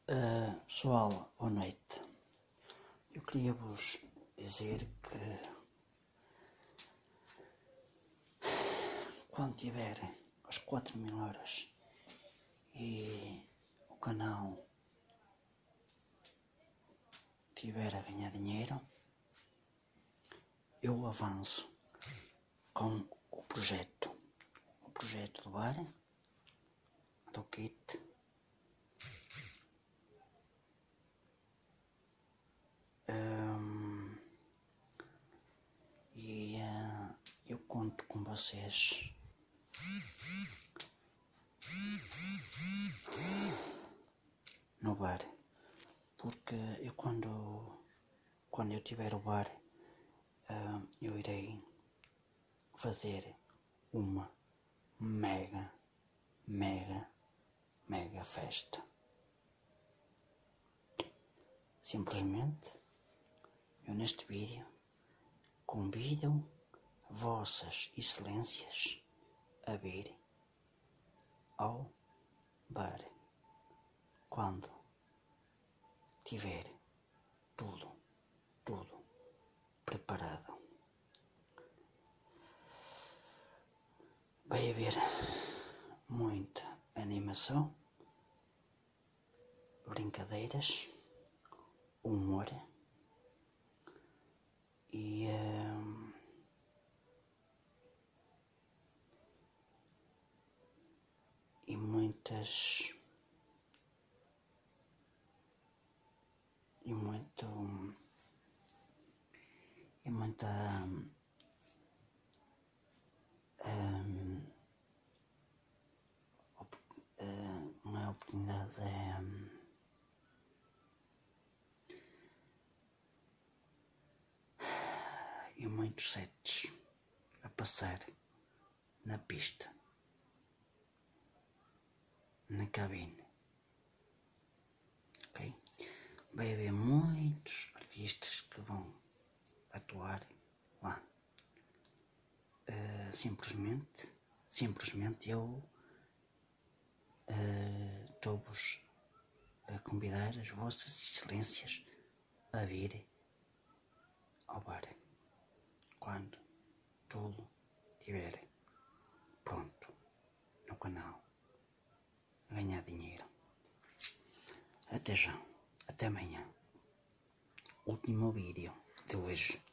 Pessoal, boa noite. Eu queria vos dizer que quando tiver as 4.000 horas e o canal tiver a ganhar dinheiro, eu avanço com o projeto do bar, do kit, e eu conto com vocês no bar, porque eu quando eu tiver o bar, eu irei fazer uma mega festa. Simplesmente, eu neste vídeo convido vossas excelências a vir ao bar quando tiver tudo preparado. Vai haver muita animação, brincadeiras, humor e muita não é oportunidade, e muitos sets a passar na pista, na cabine, ok? Vai haver muitos artistas que vão atuar lá. Simplesmente eu estou-vos a convidar as vossas excelências a vir ao bar quando tudo estiver pronto no canal a ganhar dinheiro. Até já, até amanhã. Último vídeo de hoje.